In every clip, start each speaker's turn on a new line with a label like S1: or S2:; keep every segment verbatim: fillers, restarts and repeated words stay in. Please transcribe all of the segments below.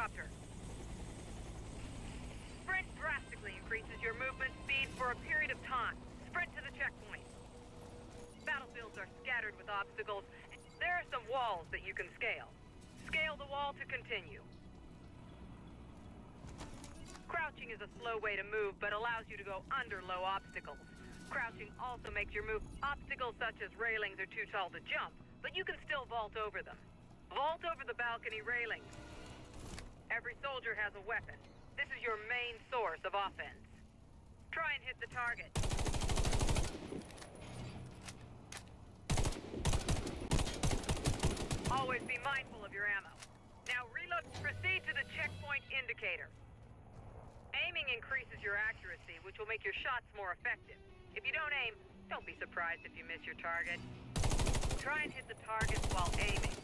S1: helicopter. Sprint drastically increases your movement speed for a period of time. Sprint to the checkpoint. Battlefields are scattered with obstacles. There are some walls that you can scale. Scale the wall to continue. Crouching is a slow way to move, but allows you to go under low obstacles. Crouching also makes your move. Obstacles such as railings are too tall to jump, but you can still vault over them. Vault over the balcony railings. Every soldier has a weapon. This is your main source of offense. Try and hit the target. Always be mindful of your ammo. Now reload. Proceed to the checkpoint indicator. Aiming increases your accuracy, which will make your shots more effective. If you don't aim, don't be surprised if you miss your target. Try and hit the targets while aiming.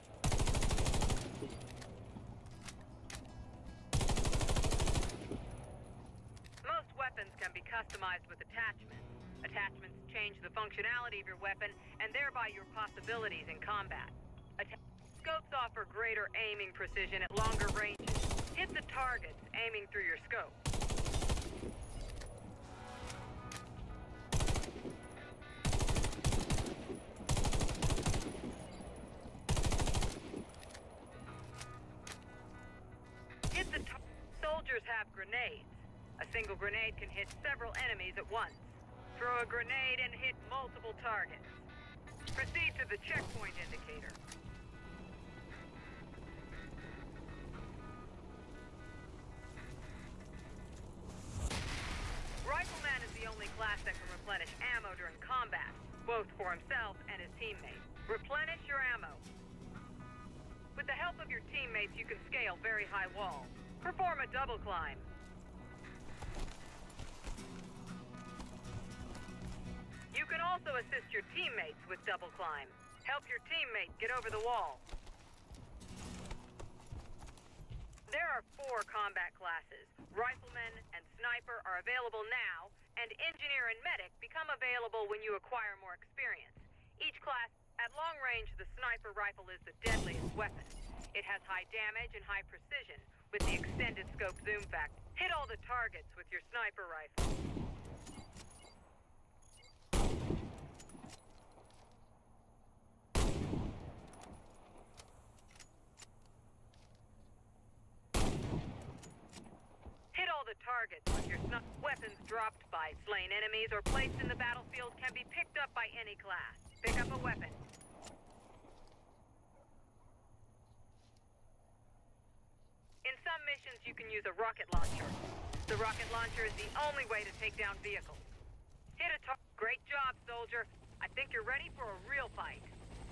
S1: Most weapons can be customized with attachments. Attachments change the functionality of your weapon and thereby your possibilities in combat. Atta Scopes offer greater aiming precision at longer ranges. Hit the targets aiming through your scope. Hit the tar Soldiers have grenades. A single grenade can hit several enemies at once. Throw a grenade and hit multiple targets. Proceed to the checkpoint indicator. Rifleman is the only class that can replenish ammo during combat, both for himself and his teammates. Replenish your ammo. With the help of your teammates, you can scale very high walls. Perform a double climb. You can also assist your teammates with double climb. Help your teammate get over the wall. There are four combat classes. Rifleman and Sniper are available now, and Engineer and Medic become available when you acquire more experience. Each class, at long range, the Sniper rifle is the deadliest weapon. It has high damage and high precision, with the extended scope zoom factor. Hit all the targets with your Sniper rifle. Hit all the targets with your sniper. Weapons dropped by slain enemies or placed in the battlefield can be picked up by any class. Pick up a weapon. In some missions, you can use a rocket launcher. The rocket launcher is the only way to take down vehicles. Hit a target. Great job, soldier. I think you're ready for a real fight.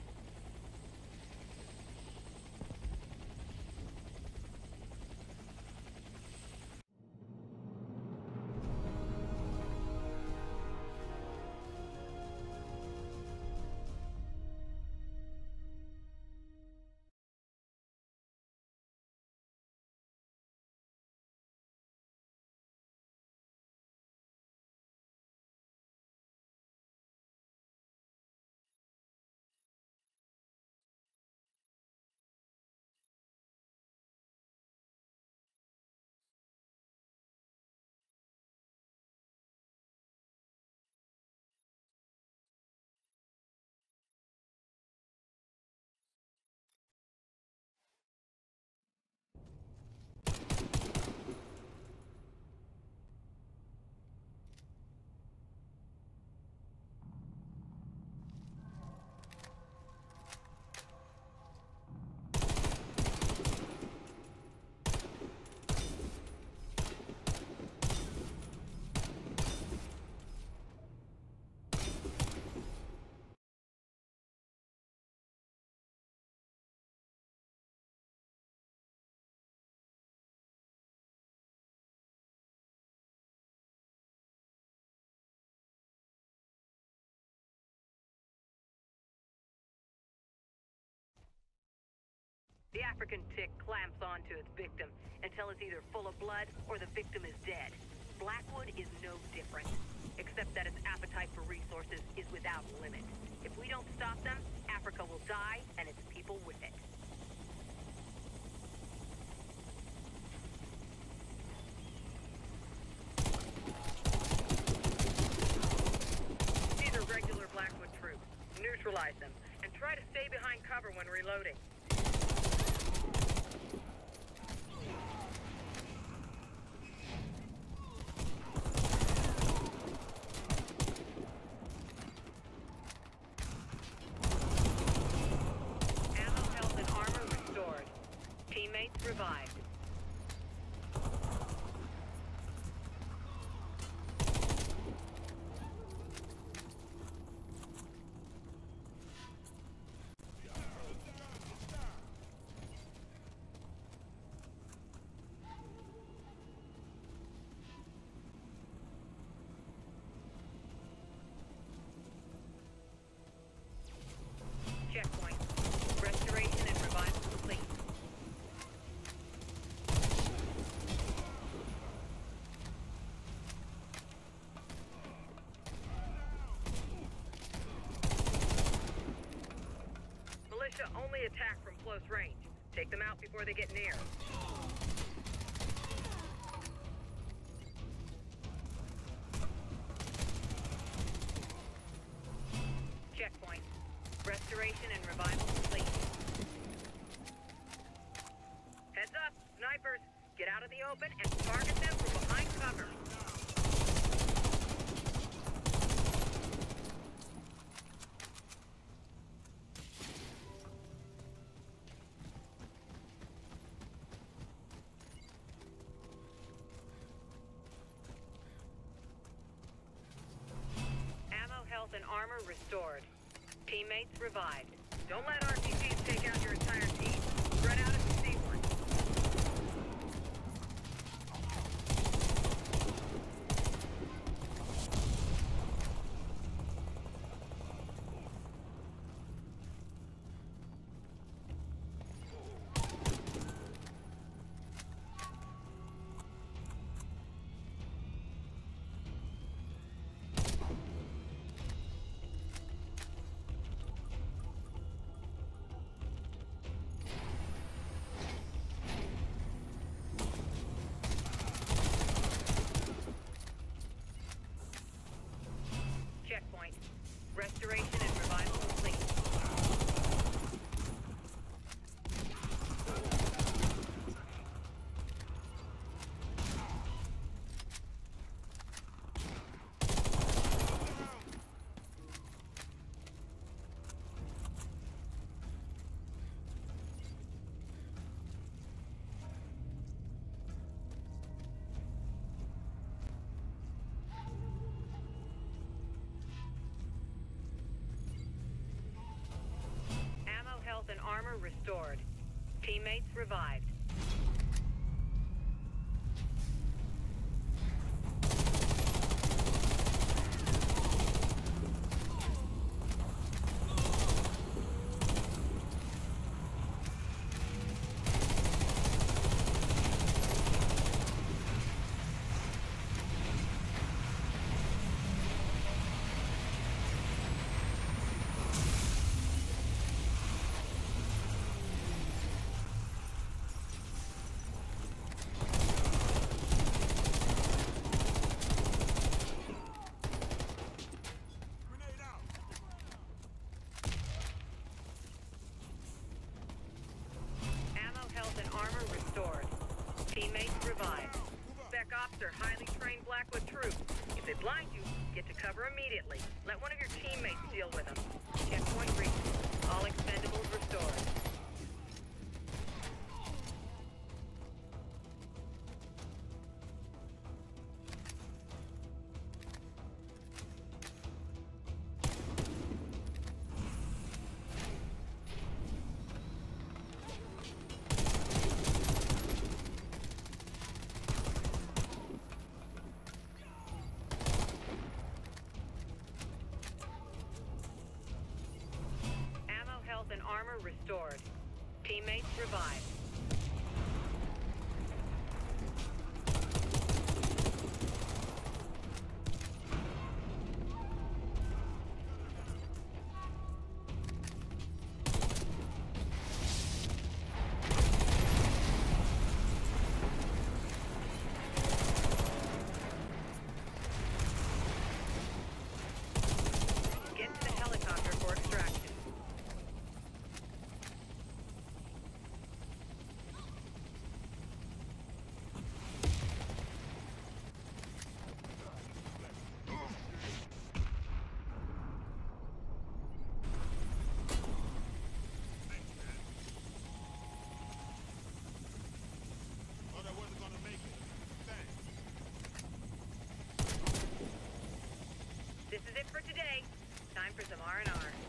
S1: The African tick clamps onto its victim until it's either full of blood or the victim is dead. Blackwood is no different, except that its appetite for resources is without limit. If we don't stop them, Africa will die and its people with it. Stay behind cover when reloading. Ammo, health, and armor restored. Teammates revived. Checkpoint. Restoration and revival complete. Militia only attack from close range. Take them out before they get near. Checkpoint. Restoration and revival complete. Heads up, snipers. Get out of the open and target them from behind cover. Ammo, health, and armor restored. Teammates revived. Don't let R P Gs take out your entire team. Spread out if you see one. Checkpoint. Restoration and revival complete. Ammo, health, and armor restored. Teammates revived. Teammates revived. Spec ops are highly trained Blackwood troops. If they blind you, get to cover immediately. Let one of your teammates deal with them. Checkpoint reached. All expendables restored. And armor restored. Teammates revived. Get to the helicopter for extraction. Okay, time for some R and R.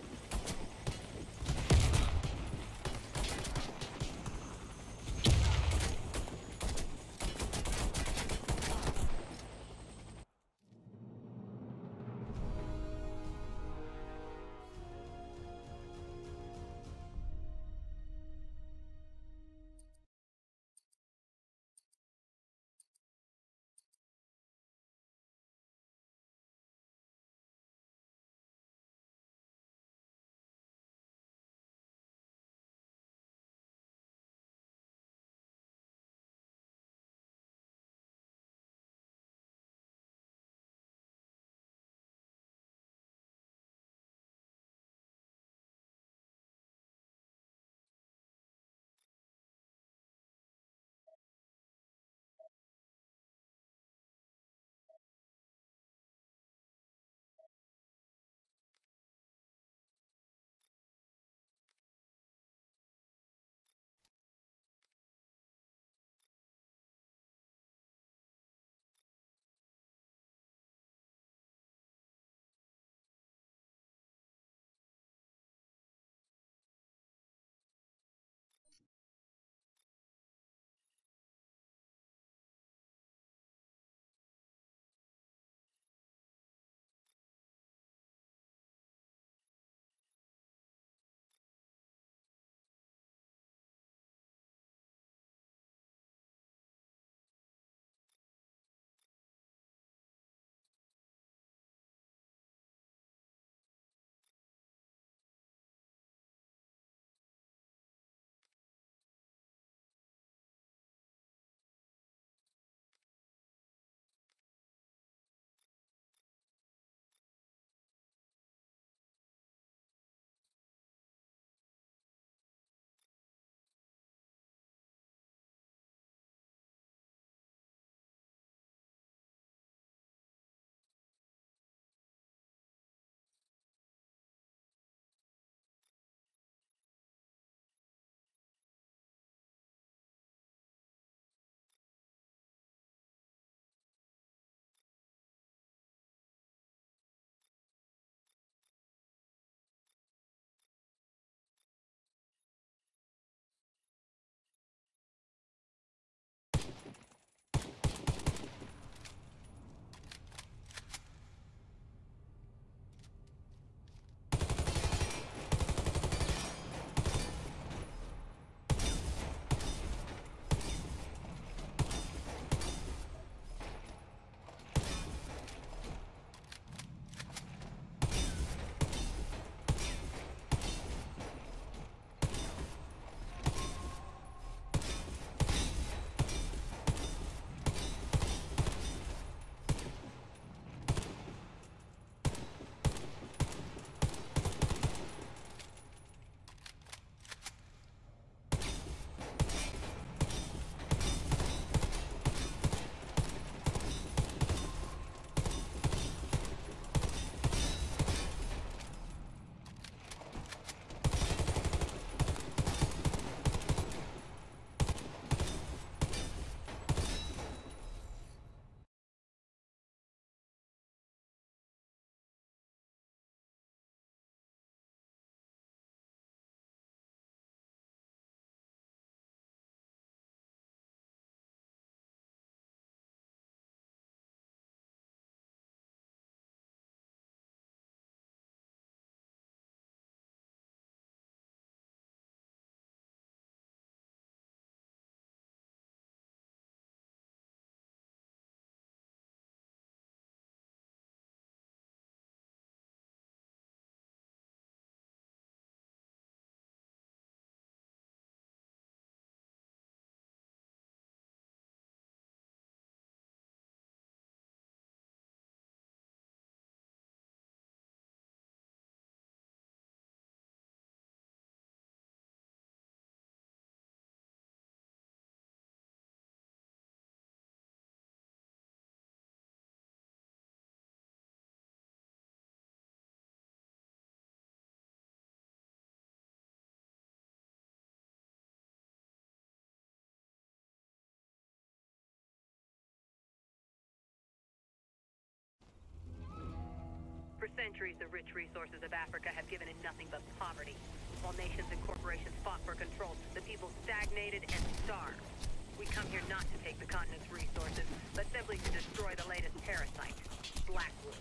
S1: centuries, the rich resources of Africa have given in nothing but poverty. While nations and corporations fought for control, the people stagnated and starved. We come here not to take the continent's resources, but simply to destroy the latest parasite, Blackwood.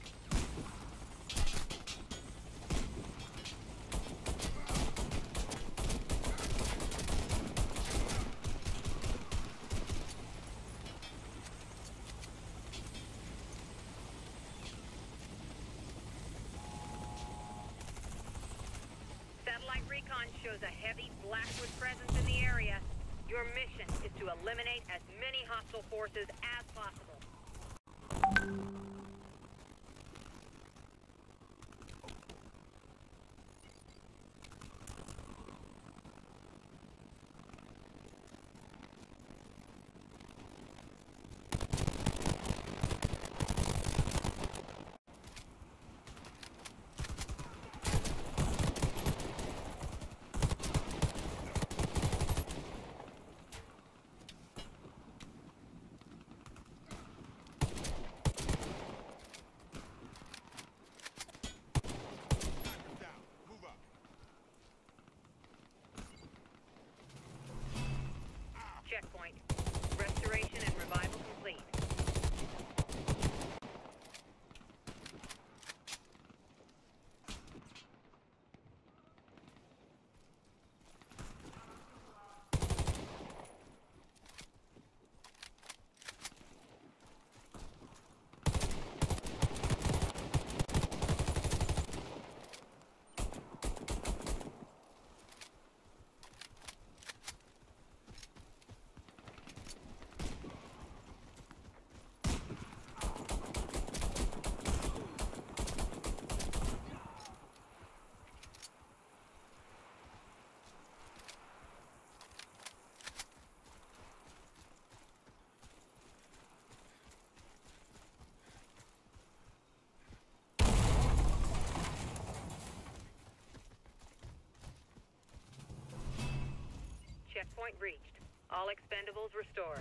S1: Satellite recon shows a heavy Blackwood presence in the area. Your mission is to eliminate as many hostile forces as possible. Checkpoint. Restoration and revival complete. Checkpoint reached. All expendables restored.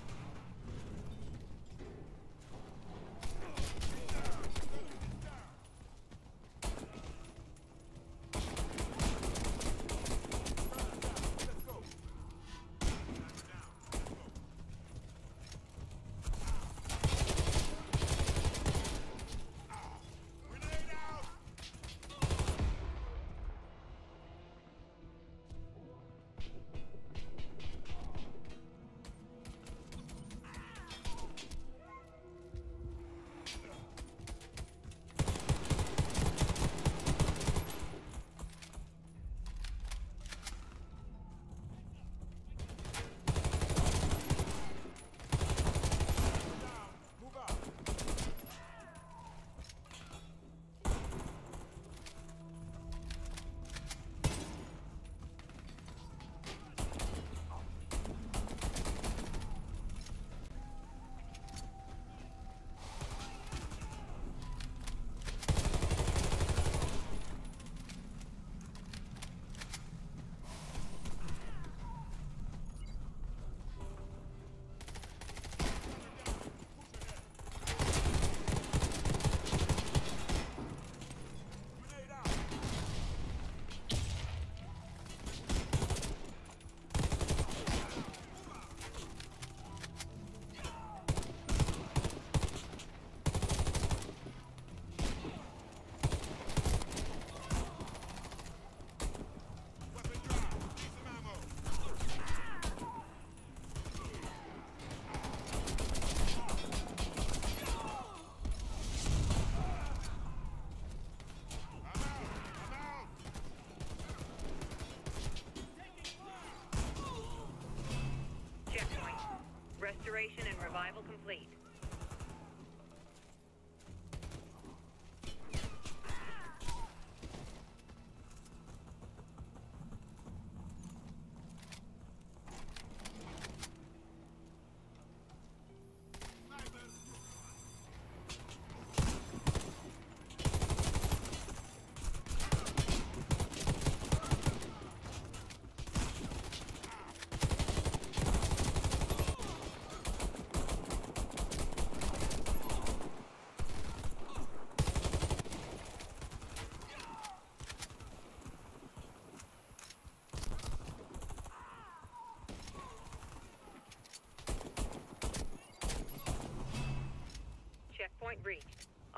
S1: Restoration and revival complete.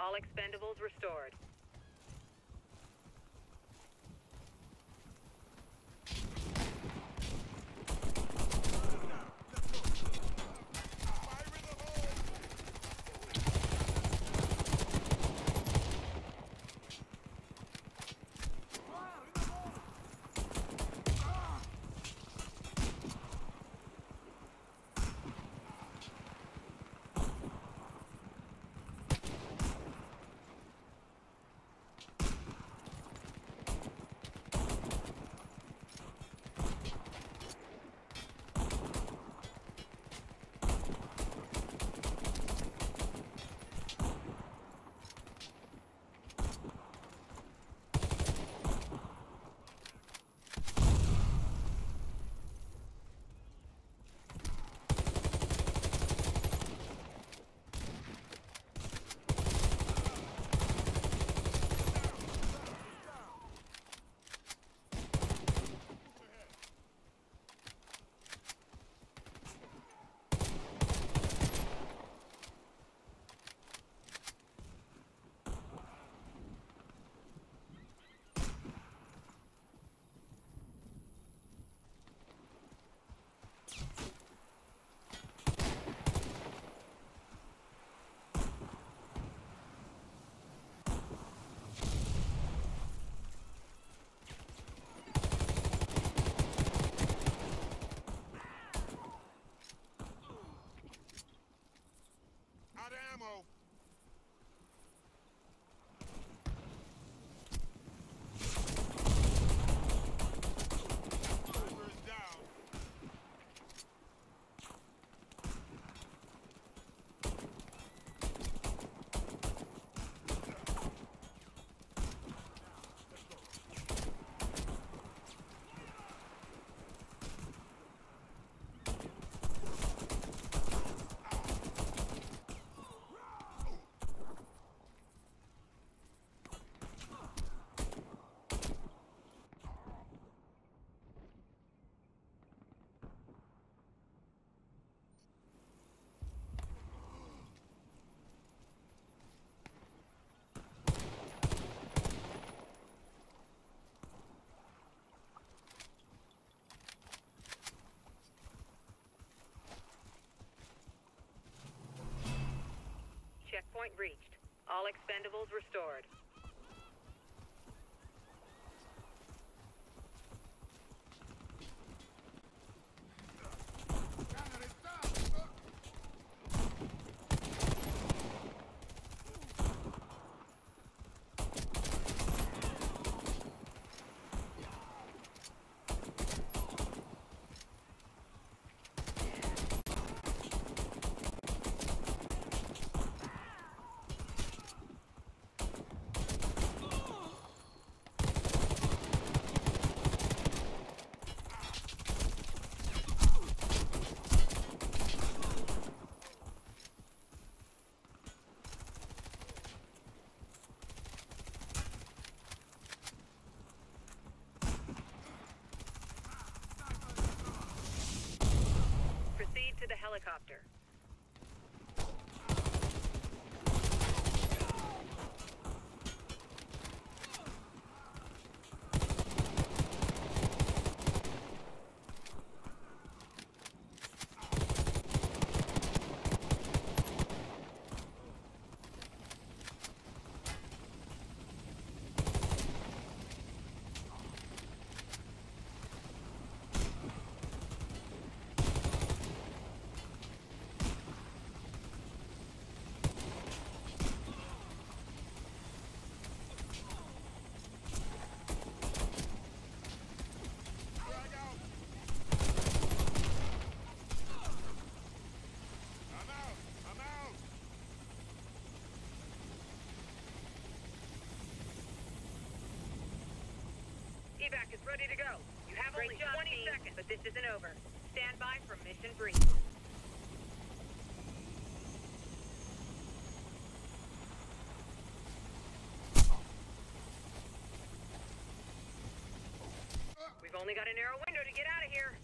S1: All expendables restored.
S2: Ammo. Sniper is down.
S1: Checkpoint reached. All expendables restored. Proceed to the helicopter. Evac is ready to go. You have only twenty seconds, but this isn't over. Stand by for mission brief. We've only got a narrow window to get out of here.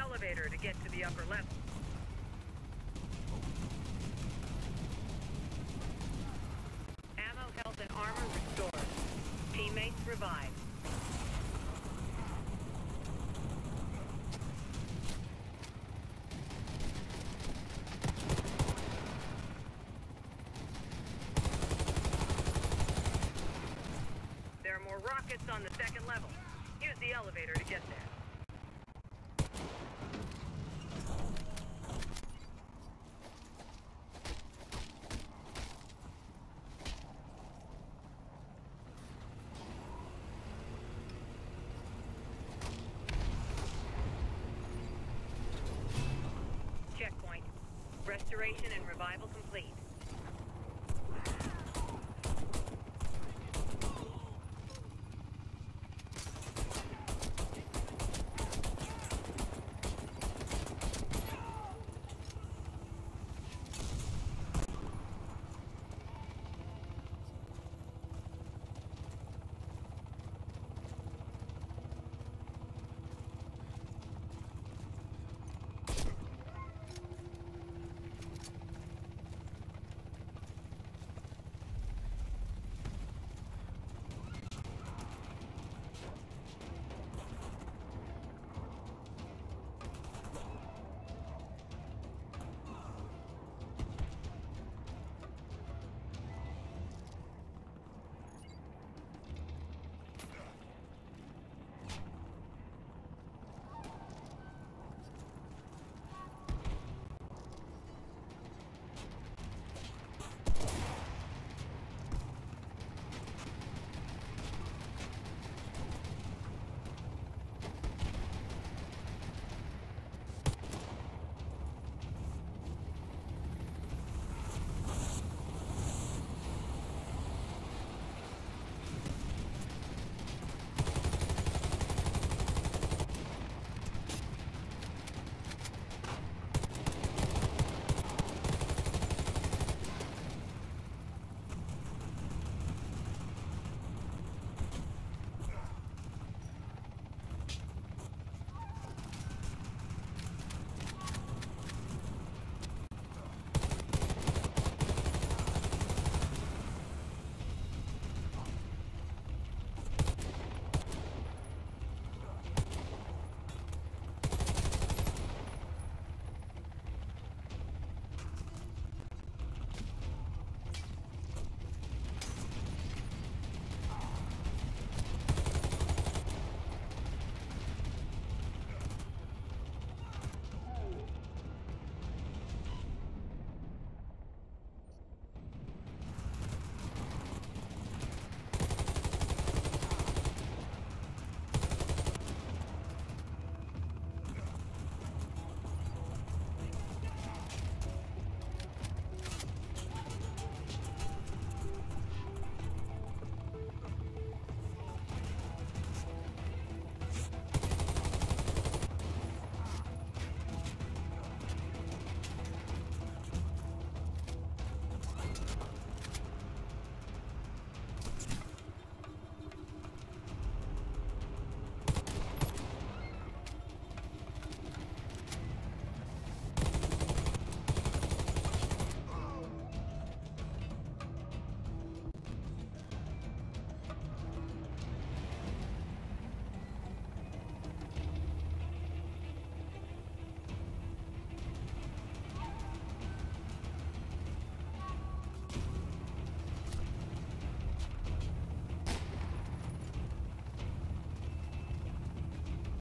S1: elevator to get to the upper level. Ammo, health, and armor restored. Teammates revived. There are more rockets on the second level. Use the elevator to get there. Checkpoint. Restoration and revival complete.